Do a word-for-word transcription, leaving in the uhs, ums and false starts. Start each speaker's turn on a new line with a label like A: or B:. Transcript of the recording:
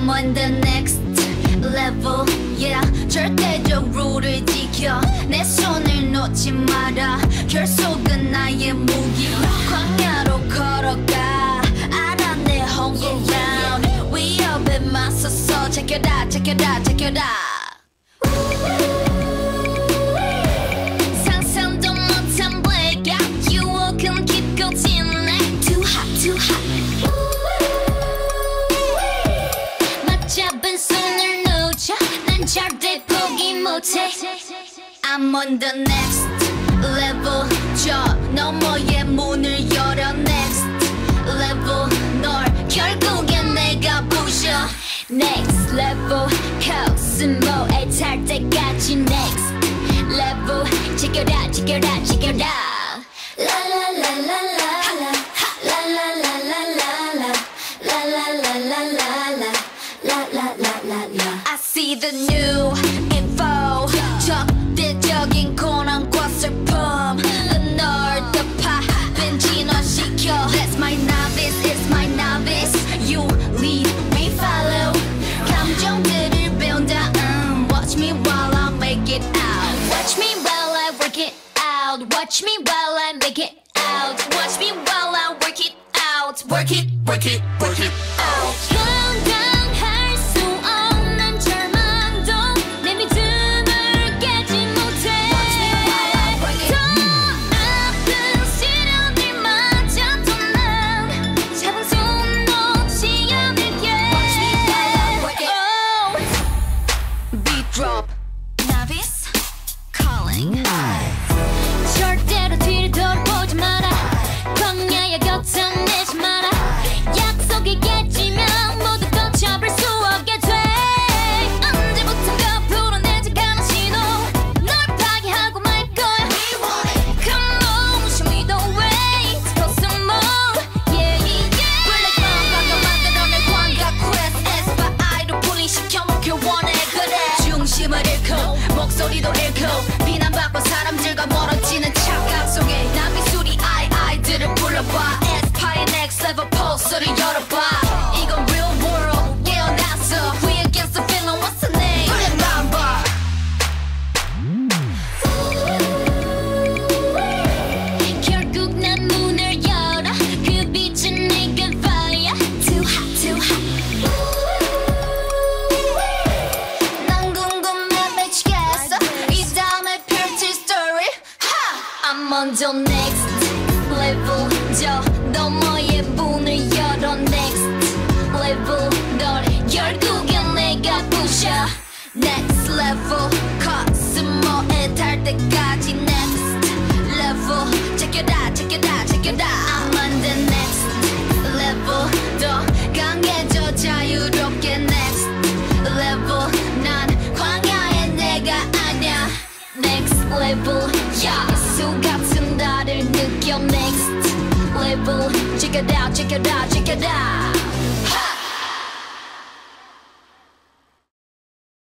A: I'm on the next level, yeah. 절대적 룰을 지켜 내 손을 놓지 마라. 결속은 나의 무기. 광야로 걸어가 알아 내 home ground. 위협에 맞서서 check it out, check it out, check it out. 상상도 못한 blackout. 유혹은 깊고 진해. Too hot, too hot. 맞잡은 손을 놓쳐 난 절대 포기 못해. I'm on the next level. 저 너머의 문을 열어. Next level. 널 결국엔 내가 부셔. Next level. 코스모에 탈 때까지 next level. Check it out, check it out, check it out. La la la la la la. La la la la la la. La la la la la la. La la la la la. I see the new info. 적대적인 고난과 슬픔. 널 덮아 빈 진화시켜. That's my novice, it's my novice. You lead, we follow. 감정들을 배운다. um, Watch me while I make it out. Watch me while I work it out. Watch me while I make it out. Watch me while I work it out. Work it, work it, work it out. 감당할 수 없는 절망도 내 믿음을 깨지 못해. 더 아픈 시련을 맞아도 난 잡은 손 놓지 않을게. Oh. Beat drop. Novice calling. 절대로 뒤를 돌아보지 마라. 광야의 곁을 내지 마라. 약속이 깨지면 모두 걷혀볼 수 없게 돼. 언제부턴가 불어내지 않은 신호. 널 파괴하고 말 거야. Come on, show me the way. Go some more, yeah, yeah. Black Mamba가 만들어낸 광각 quest. aespa 아이로 분리시켜 먹길 원해. 그래 중심을 잃고 목소리도 잃고 비난받고 사람들과 멀어지는 착각 속에 난 미술이 아이 아이들을 불러봐. aespa의 next level 포스를 열어봐. 이건 real world 깨어났어. We against the feeling, what's the name? Black Mamba. 결국 난 문을 열어. 그 빛은 내게 fire. Too hot, too hot. 난 궁금해 미치겠어. 이 다음에 펼칠 story. Ha! I'm on the next level. 저 너머의 문을 열어. Next level. 널 결국엔 내가 부셔. Next level. 코스모에 달 때까지 next level. Check it out, check it out, check it out. I'm on the next level. 더 강해져 자유롭게 next level. 난 광야의 내가 아냐. Next level. 야수 같은 나를 느껴. Next level. Check it out, check it out, check it out.